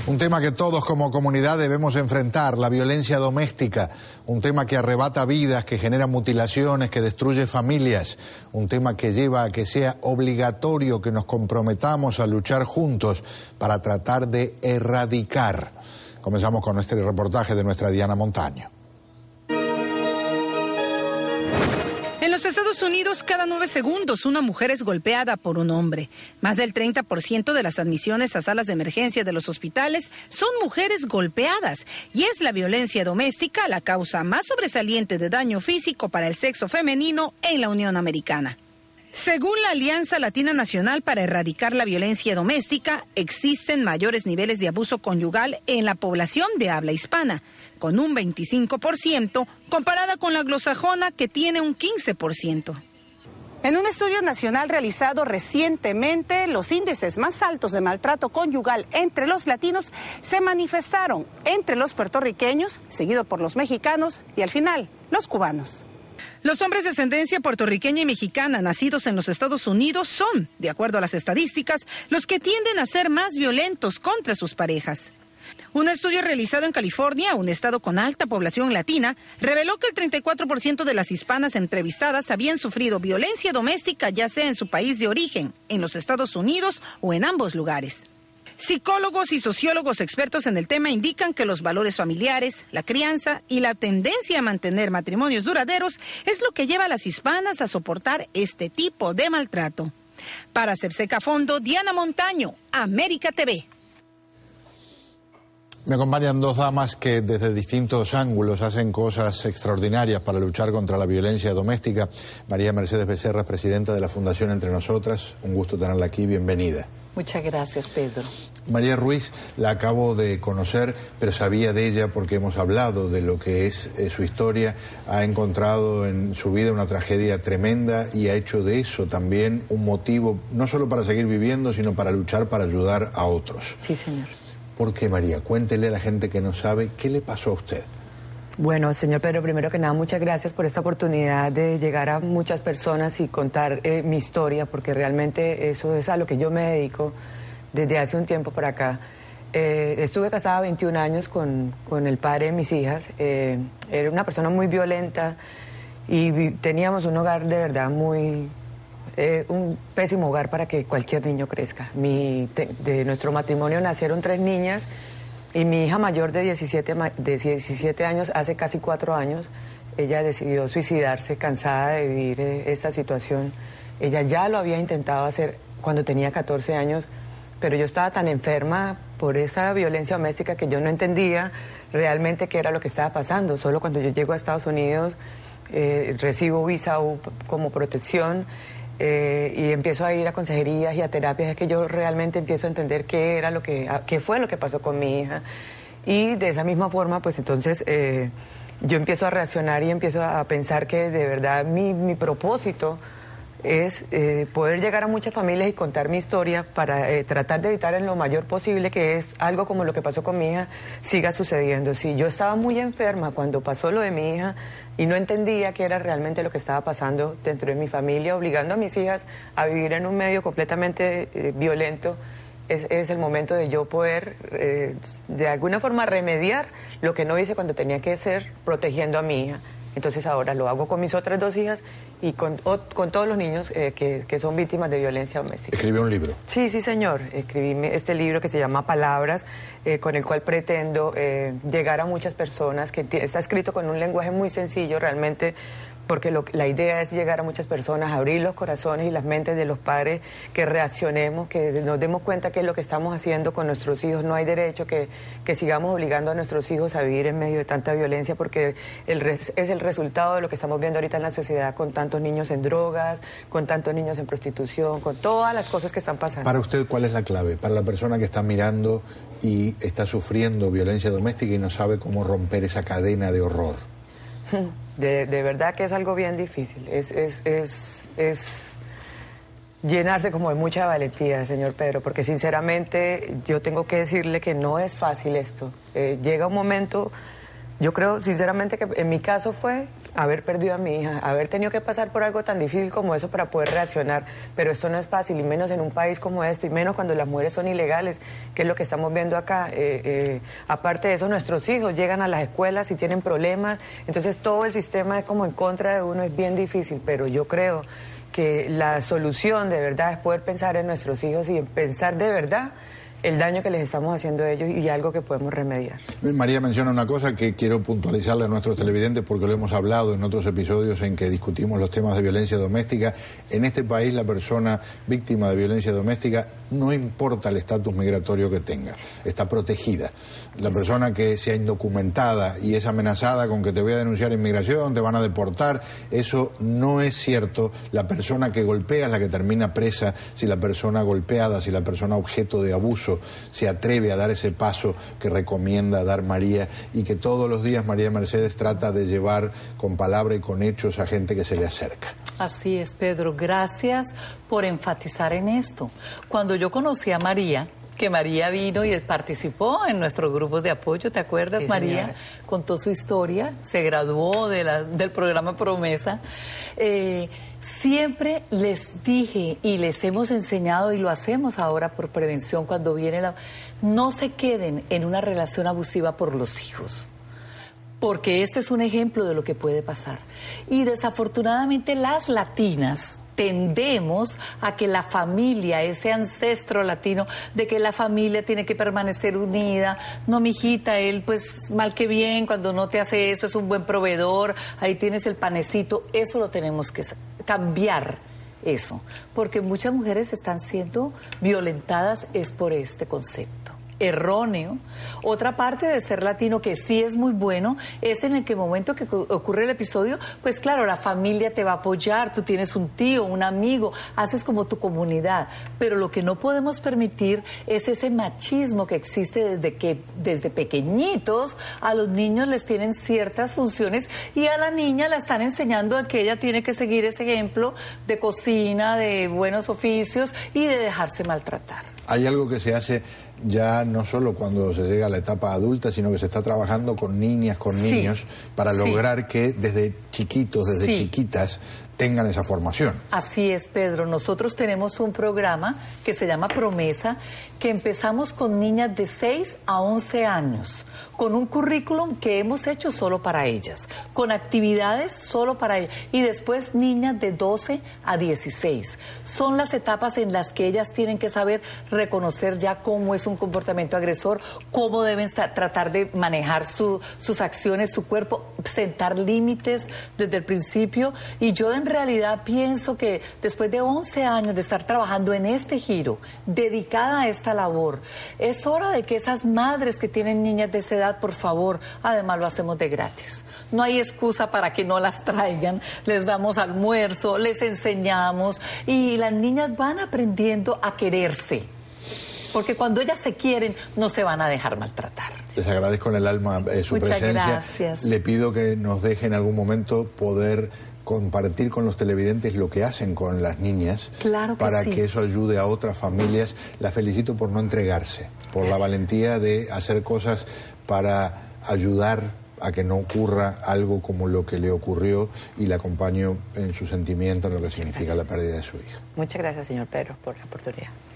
Un tema que todos como comunidad debemos enfrentar, la violencia doméstica, un tema que arrebata vidas, que genera mutilaciones, que destruye familias, un tema que lleva a que sea obligatorio que nos comprometamos a luchar juntos para tratar de erradicar. Comenzamos con este reportaje de nuestra Diana Montaño. En los Estados Unidos, cada 9 segundos una mujer es golpeada por un hombre. Más del 30% de las admisiones a salas de emergencia de los hospitales son mujeres golpeadas. Y es la violencia doméstica la causa más sobresaliente de daño físico para el sexo femenino en la Unión Americana. Según la Alianza Latina Nacional para Erradicar la Violencia Doméstica, existen mayores niveles de abuso conyugal en la población de habla hispana, con un 25%, comparada con la anglosajona, que tiene un 15%. En un estudio nacional realizado recientemente, los índices más altos de maltrato conyugal entre los latinos se manifestaron entre los puertorriqueños, seguido por los mexicanos y al final, los cubanos. Los hombres de ascendencia puertorriqueña y mexicana nacidos en los Estados Unidos son, de acuerdo a las estadísticas, los que tienden a ser más violentos contra sus parejas. Un estudio realizado en California, un estado con alta población latina, reveló que el 34% de las hispanas entrevistadas habían sufrido violencia doméstica, ya sea en su país de origen, en los Estados Unidos o en ambos lugares. Psicólogos y sociólogos expertos en el tema indican que los valores familiares, la crianza y la tendencia a mantener matrimonios duraderos es lo que lleva a las hispanas a soportar este tipo de maltrato. Para Cerceca Fondo, Diana Montaño, América TV. Me acompañan dos damas que desde distintos ángulos hacen cosas extraordinarias para luchar contra la violencia doméstica. María Mercedes Becerra, presidenta de la Fundación Entre Nosotras. Un gusto tenerla aquí, bienvenida. Muchas gracias, Pedro. María Ruiz, la acabo de conocer, pero sabía de ella porque hemos hablado de lo que es su historia. Ha encontrado en su vida una tragedia tremenda y ha hecho de eso también un motivo, no solo para seguir viviendo, sino para luchar, para ayudar a otros. Sí, señor. ¿Por qué, María? Cuéntele a la gente que no sabe, ¿qué le pasó a usted? Bueno, señor Pedro, primero que nada, muchas gracias por esta oportunidad de llegar a muchas personas y contar mi historia, porque realmente eso es a lo que yo me dedico desde hace un tiempo para acá. Estuve casada 21 años con el padre de mis hijas. Era una persona muy violenta y teníamos un hogar de verdad muy... un pésimo hogar para que cualquier niño crezca. De nuestro matrimonio nacieron 3 niñas y mi hija mayor de 17 años, hace casi 4 años, ella decidió suicidarse, cansada de vivir esta situación. Ella ya lo había intentado hacer cuando tenía 14 años, pero yo estaba tan enferma por esta violencia doméstica que yo no entendía realmente qué era lo que estaba pasando. Solo cuando yo llego a Estados Unidos, recibo visa U como protección, y empiezo a ir a consejerías y a terapias, es que yo realmente empiezo a entender qué fue lo que pasó con mi hija. Y de esa misma forma, pues entonces yo empiezo a reaccionar y empiezo a pensar que de verdad mi propósito es poder llegar a muchas familias y contar mi historia para tratar de evitar en lo mayor posible que es algo como lo que pasó con mi hija siga sucediendo. Sí, yo estaba muy enferma cuando pasó lo de mi hija y no entendía qué era realmente lo que estaba pasando dentro de mi familia, obligando a mis hijas a vivir en un medio completamente violento. Es el momento de yo poder de alguna forma remediar lo que no hice cuando tenía que ser protegiendo a mi hija. Entonces ahora lo hago con mis otras 2 hijas y con todos los niños que son víctimas de violencia doméstica. ¿Escribió un libro? Sí, señor. Escribí este libro que se llama Palabras, con el cual pretendo llegar a muchas personas, que está escrito con un lenguaje muy sencillo realmente, porque la idea es llegar a muchas personas, abrir los corazones y las mentes de los padres, que reaccionemos, que nos demos cuenta qué es lo que estamos haciendo con nuestros hijos. No hay derecho que sigamos obligando a nuestros hijos a vivir en medio de tanta violencia, porque es el resultado de lo que estamos viendo ahorita en la sociedad, con tantos niños en drogas, con tantos niños en prostitución, con todas las cosas que están pasando. Para usted, ¿cuál es la clave? Para la persona que está mirando y está sufriendo violencia doméstica y no sabe cómo romper esa cadena de horror. De verdad que es algo bien difícil, es llenarse como de mucha valentía, señor Pedro, porque sinceramente yo tengo que decirle que no es fácil esto. Llega un momento, yo creo sinceramente que en mi caso fue haber perdido a mi hija, haber tenido que pasar por algo tan difícil como eso para poder reaccionar, pero esto no es fácil, y menos en un país como este, y menos cuando las mujeres son ilegales, que es lo que estamos viendo acá. Aparte de eso, nuestros hijos llegan a las escuelas y tienen problemas, entonces todo el sistema es como en contra de uno, es bien difícil, pero yo creo que la solución de verdad es poder pensar en nuestros hijos y en pensar de verdad el daño que les estamos haciendo a ellos y algo que podemos remediar. María menciona una cosa que quiero puntualizarle a nuestros televidentes porque lo hemos hablado en otros episodios en que discutimos los temas de violencia doméstica. En este país la persona víctima de violencia doméstica, no importa el estatus migratorio que tenga, está protegida. La persona que sea indocumentada y es amenazada con que te voy a denunciar inmigración, te van a deportar, eso no es cierto. La persona que golpea es la que termina presa si la persona golpeada, si la persona objeto de abuso se atreve a dar ese paso que recomienda dar María y que todos los días María Mercedes trata de llevar con palabra y con hechos a gente que se le acerca. Así es, Pedro. Gracias por enfatizar en esto. Cuando yo conocí a María, que María vino y participó en nuestros grupos de apoyo, ¿te acuerdas, sí, María? Señora. Contó su historia, se graduó del programa Promesa. Siempre les dije y les hemos enseñado y lo hacemos ahora por prevención cuando viene no se queden en una relación abusiva por los hijos, porque este es un ejemplo de lo que puede pasar. Y desafortunadamente las latinas tendemos a que la familia, ese ancestro latino de que la familia tiene que permanecer unida, no, mijita, él pues mal que bien, cuando no te hace eso es un buen proveedor, ahí tienes el panecito, eso lo tenemos que cambiar, eso, porque muchas mujeres están siendo violentadas es por este concepto erróneo. Otra parte de ser latino que sí es muy bueno es en el que momento que ocurre el episodio, pues claro, la familia te va a apoyar, tú tienes un tío, un amigo, haces como tu comunidad, pero lo que no podemos permitir es ese machismo que existe desde pequeñitos a los niños les tienen ciertas funciones y a la niña la están enseñando a que ella tiene que seguir ese ejemplo de cocina, de buenos oficios y de dejarse maltratar. Hay algo que se hace ya no solo cuando se llega a la etapa adulta, sino que se está trabajando con niñas, con niños, para lograr que desde chiquitos, desde chiquitas, tengan esa formación. Así es, Pedro. Nosotros tenemos un programa que se llama Promesa, que empezamos con niñas de 6 a 11 años, con un currículum que hemos hecho solo para ellas, con actividades solo para ellas, y después niñas de 12 a 16. Son las etapas en las que ellas tienen que saber reconocer ya cómo es un comportamiento agresor, cómo deben tratar de manejar sus acciones, su cuerpo, sentar límites desde el principio, y yo en realidad pienso que después de 11 años de estar trabajando en este giro, dedicada a esta labor, es hora de que esas madres que tienen niñas de esa edad, por favor, además lo hacemos de gratis. No hay excusa para que no las traigan, les damos almuerzo, les enseñamos y las niñas van aprendiendo a quererse. Porque cuando ellas se quieren, no se van a dejar maltratar. Les agradezco en el alma su Muchas presencia. Gracias. Le pido que nos deje en algún momento poder compartir con los televidentes lo que hacen con las niñas, claro que para sí, que eso ayude a otras familias. La felicito por no entregarse, por la valentía de hacer cosas para ayudar a que no ocurra algo como lo que le ocurrió, y la acompaño en su sentimiento, en lo que significa la pérdida de su hija. Muchas gracias, señor Pedro, por la oportunidad.